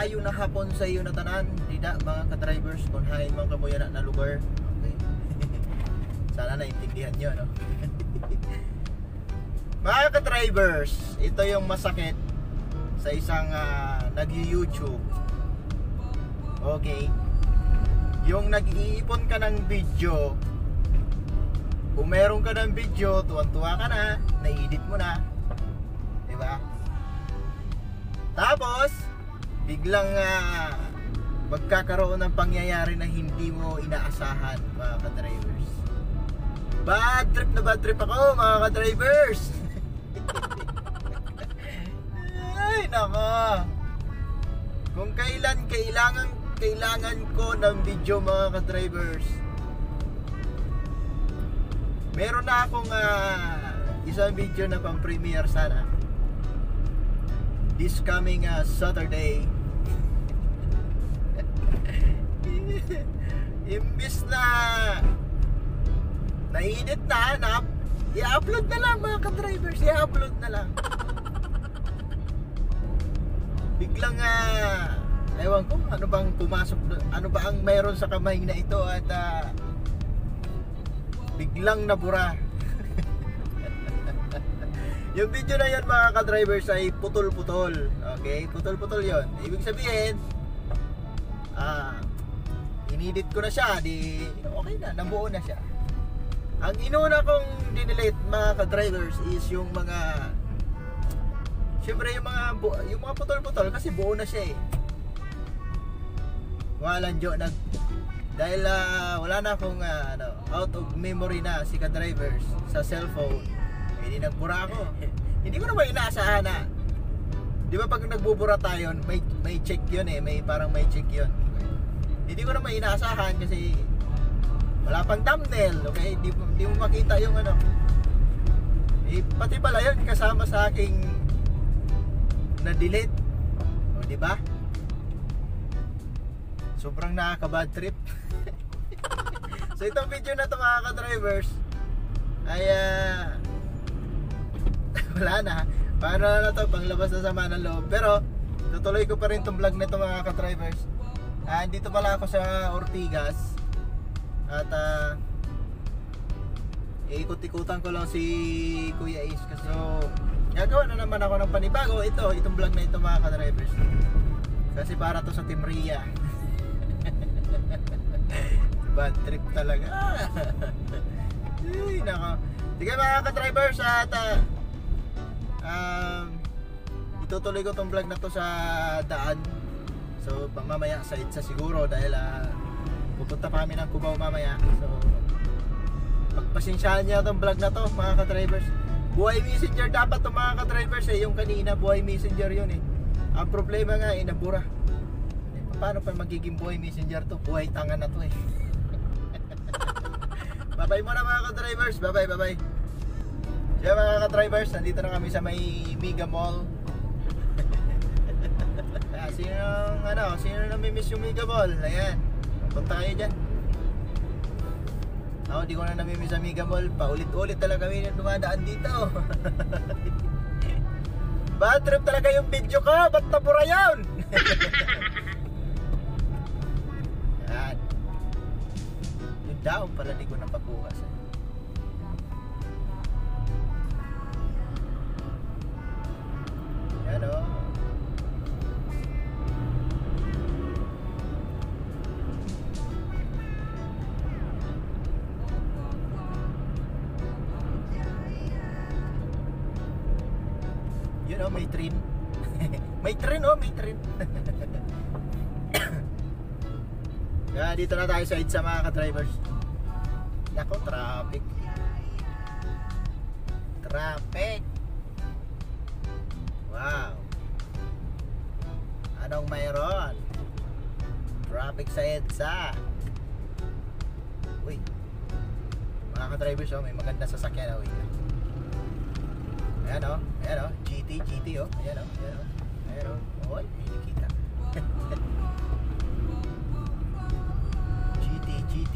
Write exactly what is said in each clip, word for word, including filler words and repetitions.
Maayo na hapon sa iyo na tanan, dida mga ka-drivers kung hain man kamoy na na lugar. Okay. Sana naintindihan niyo, no? Mga ka-drivers, ito yung masakit sa isang uh, nag-YouTube. Okay. Yung nag-iipon ka ng video, kung meron ka ng video, tuwan-tuwa ka na, na-edit mo na, di ba? Tapos biglang uh, magkakaroon ng pangyayari na hindi mo inaasahan, mga ka-drivers. Bad trip na bad trip ako, mga ka-drivers. Ay nako, kung kailan kailangan kailangan ko ng video, mga ka-drivers, meron na akong uh, isang video na pang premiere sana this coming uh, Saturday. Imbis na na-edit na, na i-upload na lang, mga ka-drivers, i-upload na lang. Biglang uh, ewan ko ano bang pumasok, ano ba ang mayroon sa kamay na ito at uh, biglang nabura. Yung video na yan, mga ka-drivers, ay putol-putol. Okay? Putol-putol yon. Ibig sabihin, ah, inedit ko na siya, di okay na, nabuo na siya. Ang inuna kong dinelete, mga ka-drivers, is yung mga, syempre yung mga yung mga putol-putol kasi buo na siya eh. Walang jo nag dahil uh, wala na akong uh, ano, out of memory na si ka-drivers sa cellphone. Hindi nagbura ako. Hindi ko naman inaasahan na. Di ba pag nagbubura tayo, may, may check yun eh. May parang may check yun. Hindi ko naman inaasahan kasi wala pang thumbnail. Okay? Di, di mo makita yung ano. Eh, pati pala yun kasama sa aking na-delete. O, di ba? Sobrang nakaka-bad trip. So itong video na ito, mga ka-drivers, ay uh, wala na. Paano na to, panglabas na sama ng loob. Pero tutuloy ko pa rin itong vlog na ito, mga ka-drivers. uh, Dito pala ako sa Ortigas. At uh, iikot-ikutan ko lang si Kuya Ace. So gagawa na naman ako ng panibago. Ito, itong vlog na ito, mga ka-drivers, kasi para to sa Team Ria. Bad trip talaga. Ay, nako. Sige, mga ka-drivers, at uh, um, itutuloy ko tong vlog na to sa daan. So mamaya sa Itza siguro dahil uh, pupunta pa kami ng Cubao mamaya. So pagpasensyahan niyo tong vlog na to, mga ka-drivers. Buhay messenger dapat to, mga ka-drivers eh. Yung kanina buhay messenger yun eh. Ang problema nga eh, nabura. Paano pa magiging buhay messenger to? Buhay tanga na to eh. Bye-bye muna, mga ka-drivers. Bye-bye, bye-bye. Kaya, mga ka-drivers, nandito na kami sa may Mega Mall. Ah, sino nang, ano, sino nang may miss yung Mega Mall? Ayan, punta kayo dyan. Ako, di ko na namimiss ang Mega Mall. Paulit-ulit talaga kami na dumadaan dito. Bad trip talaga yung video ko. Ba't nabura yun? Yan. Yung daon pala di ko napakuha sa yan o. Yun o, may train. May train o, may train. Kaya dito na tayo sa Itza, mga ka-drivers. Nako, traffic. Traffic. Wow. Anong mayroon? Traffic sa Itza. Uy, mga ka-drivers, oh, may maganda sasakyan. Oh, ayan o, oh, ayan o, oh. G T, G T o, oh. Ayan o, oh, ayan o, oh. Ayan o, oh. Uy, may nakita. G T, G T.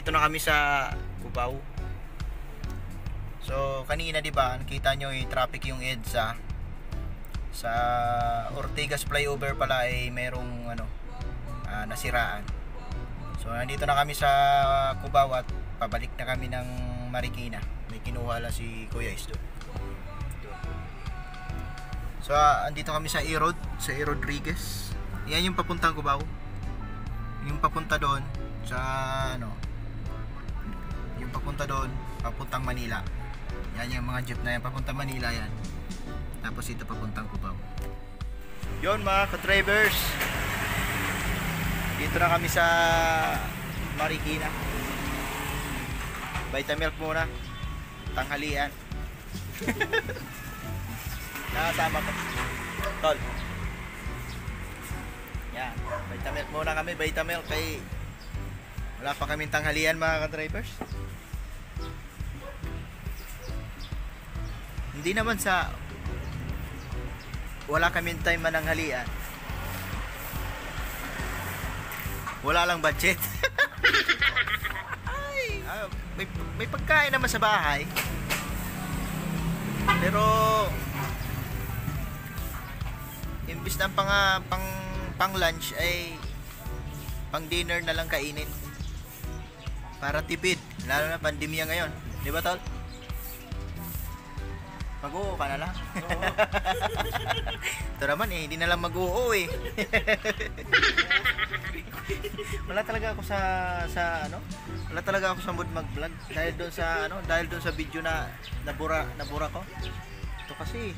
nandito na kami sa Cubao. So kanina, di ba, nakita nyo yung traffic yung EDSA sa Ortigas flyover pala ay merong ano, uh, nasiraan. So nandito na kami sa Cubao at pabalik na kami ng Marikina. May kinuha lang si Kuya Isdo. So uh, andito kami sa E-Road, sa E. Rodriguez. Yan yung papuntang Cubao. Yung papunta doon sa ano, yung papunta doon papuntang Manila. Yan yung mga jeep na yan papuntang Manila yan. Tapos ito papuntang Cubao. Yon mga ka-drivers, dito na kami sa Marikina. Vitamilk muna, tanghalian. Nakasama ko tol. Yan, Vitamilk muna kami, Vitamilk, kay wala pa kaming tanghalian mga ka-drivers. Hindi naman sa wala kaming time mananghalian, wala lang budget. Ay, ah, may, may pagkain naman sa bahay, pero imbis na pang, pang, pang lunch ay pang dinner na lang kainin para tipid, lalo na pandemya ngayon, di ba tol? Mag-uo ka na lang. Ito naman eh, hindi na lang mag-uo eh. Wala talaga ako sa sa ano? Wala talaga ako sa mood mag-vlog dahil doon sa ano, dahil doon sa video na nabura nabura ko. Ito kasi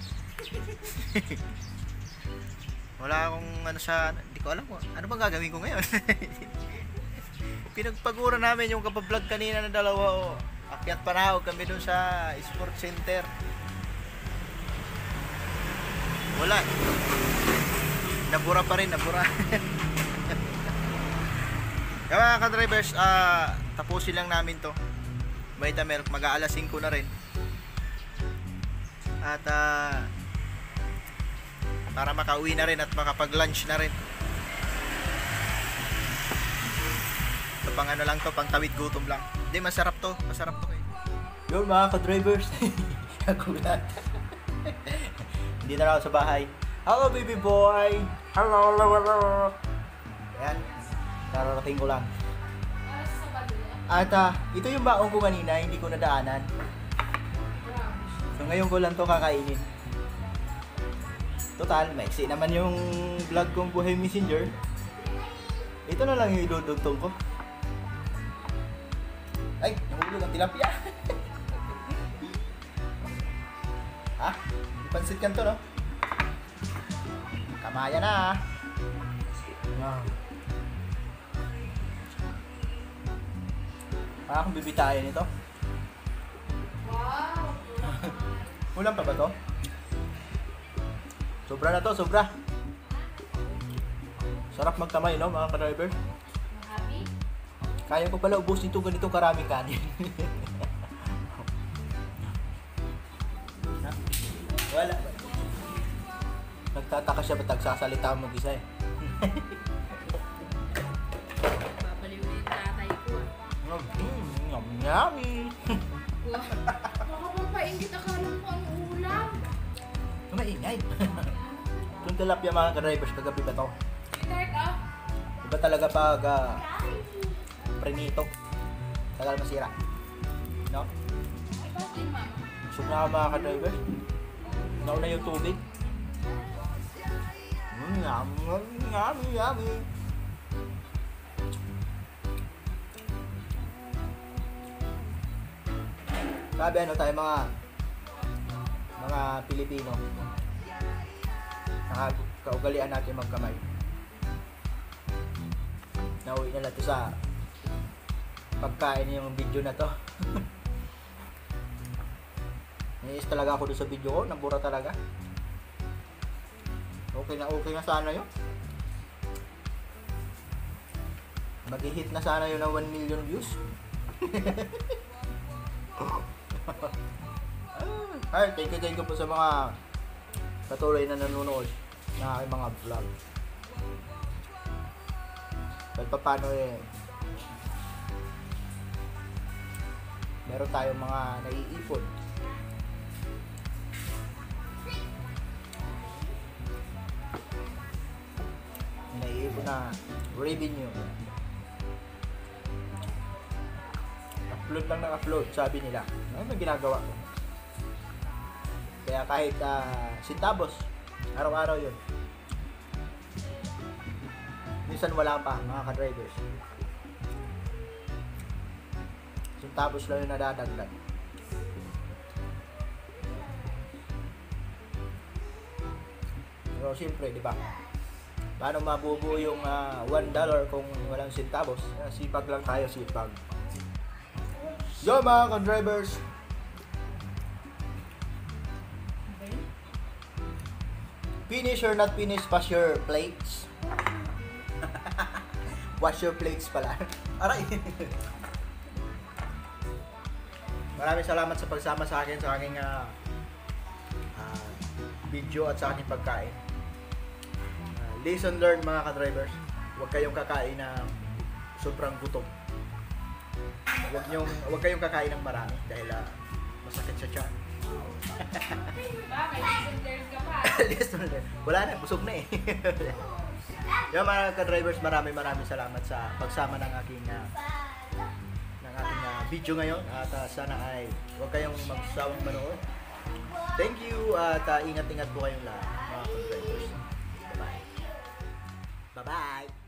wala akong ano sa, hindi ko alam ko ano bang gagawin ko ngayon. Pinagpagura namin yung kapablog kanina na dalawa, o akyat panahog kami doon sa sports center. Wala. Nabura pa rin, nabura. Kaya mga ka-drivers, uh, tapusin lang namin to Vitamilk, mag-aalas singko na rin. At uh, para makauwi na rin at makapag-lunch na rin. Ito pang ano lang to, pang tawid gutom lang. Hindi, masarap to, masarap to eh. Yun mga ka-drivers. Kagulat. Hindi na ako sa bahay. Hello baby boy. Hello, hello, hello. Ayan, kararating ko lang. At uh, ito yung baong ko kanina, hindi ko nadaanan. So ngayon ko lang to kakainin. Total, maiksi naman yung vlog kong Buhay Messenger. Ito na lang yung idudugtong ko. Ay, nahulog ang tilapia. Ha? Ipansit kan to, no? Kamaya na. Wow. Para akong bibitayin ito. Wow! Ulam pa ba to? Sobra na to, sobra. Sarap magtamay, no, mga ka-driver? Happy? Kaya ko pala ubusin ito ganitong karaming kanin. Wala. Nagtataka siya ba't nagsasalita mo mag-isa eh. Babaliw na yung tatay ko. Mm, yum, yummy. Wow! Nakapagpaingit, akala mo ang ulam. Maingay. Itong tilapia mga ka-drivers, kagabi ba to? Start off. Iba talaga pag uh, prenito. Tagal masira. No? Ipag din, mama. Busog na ako mga ka-drivers. Nauna yung tubig. Mm, yummy, yummy, yummy. Sabi ano tayo mga mga Pilipino, nakakaugalian natin magkamay. Nauwi na lang ito sa pagkain yung video na to. Naiis talaga ako doon sa video ko, nabura talaga. Okay na okay na sana yun. Mag-hit na sana yun ng one million views. Ay, thank you, thank you po sa mga patuloy na nanonood ng aking mga vlog. Kahit pa paano eh, meron tayong mga naiipon. Naiipon na revenue. Upload lang ng upload, sabi nila. Ano may ginagawa ko? Kaya kahit uh, sintabos, araw-araw yun. Minsan wala pa, mga ka-drivers. Sintabos lang yung nadadagdag. Pero siyempre, di ba? Paano mabubuo yung uh, one dollar kung walang sintabos? Uh, sipag lang tayo, sipag. Yo mga ka-drivers! Finish or not finish, wash your plates. Wash your plates pala. Aray! Maraming salamat sa pagsama sa akin sa aking uh, uh, video at sa aking pagkain. Uh, lesson learned mga ka-drivers. Huwag kayong kakain na sobrang gutom. Huwag niyong, huwag kayong kakain ng marami dahil uh, masakit sa tiyan. Bakit? Lesson learned ka pa. Lesson learned. Wala na, busog na eh. Yung mga ka-drivers, maraming maraming salamat sa pagsama ng aking uh, ng aking uh, video ngayon at uh, sana ay huwag kayong magsawang manood. Thank you at uh, ingat-ingat po kayong lahat mga ka-drivers. Bye-bye. Bye-bye.